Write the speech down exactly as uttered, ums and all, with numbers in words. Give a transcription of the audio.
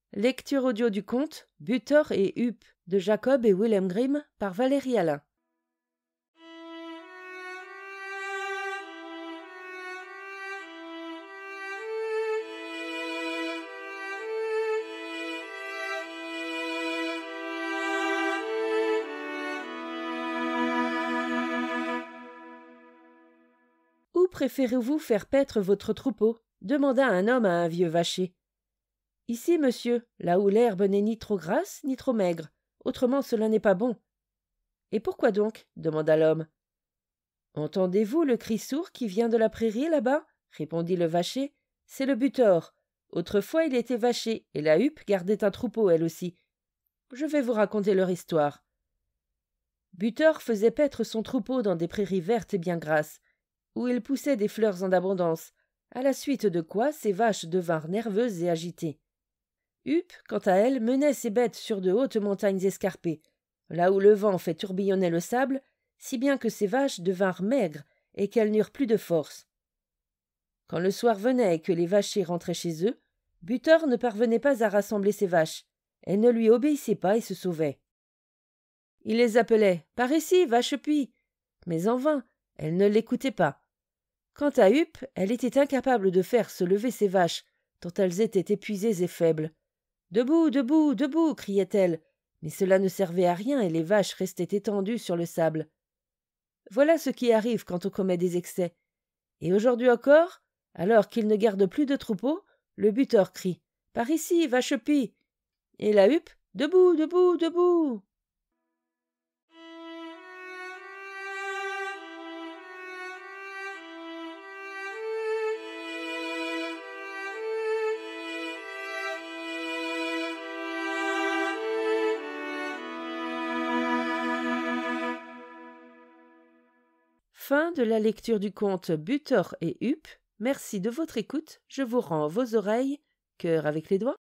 Lecture audio du conte Butor et Huppe de Jacob et Wilhelm Grimm par Valérie Alain. Où préférez-vous faire paître votre troupeau? Demanda un homme à un vieux vacher. Ici, monsieur, là où l'herbe n'est ni trop grasse ni trop maigre. Autrement, cela n'est pas bon. Et pourquoi donc? Demanda l'homme. Entendez-vous le cri sourd qui vient de la prairie là-bas? Répondit le vacher. C'est le Butor. Autrefois, il était vacher, et la Huppe gardait un troupeau, elle aussi. Je vais vous raconter leur histoire. Butor faisait paître son troupeau dans des prairies vertes et bien grasses, où il poussait des fleurs en abondance, à la suite de quoi ses vaches devinrent nerveuses et agitées. Huppe, quant à elle, menait ses bêtes sur de hautes montagnes escarpées, là où le vent fait tourbillonner le sable, si bien que ses vaches devinrent maigres et qu'elles n'eurent plus de force. Quand le soir venait et que les vachers rentraient chez eux, Butor ne parvenait pas à rassembler ses vaches. Elles ne lui obéissaient pas et se sauvaient. Il les appelait « Par ici, vache-pie !» mais en vain, elles ne l'écoutaient pas. Quant à Huppe, elle était incapable de faire se lever ses vaches, tant elles étaient épuisées et faibles. « Debout, debout, debout !» criait-elle, mais cela ne servait à rien et les vaches restaient étendues sur le sable. Voilà ce qui arrive quand on commet des excès. Et aujourd'hui encore, alors qu'il ne garde plus de troupeau, le Butor crie « Par ici, vache-pie !» et la Huppe « Debout, debout, debout !» Fin de la lecture du conte Butor et Huppe. Merci de votre écoute. Je vous rends vos oreilles. Cœur avec les doigts.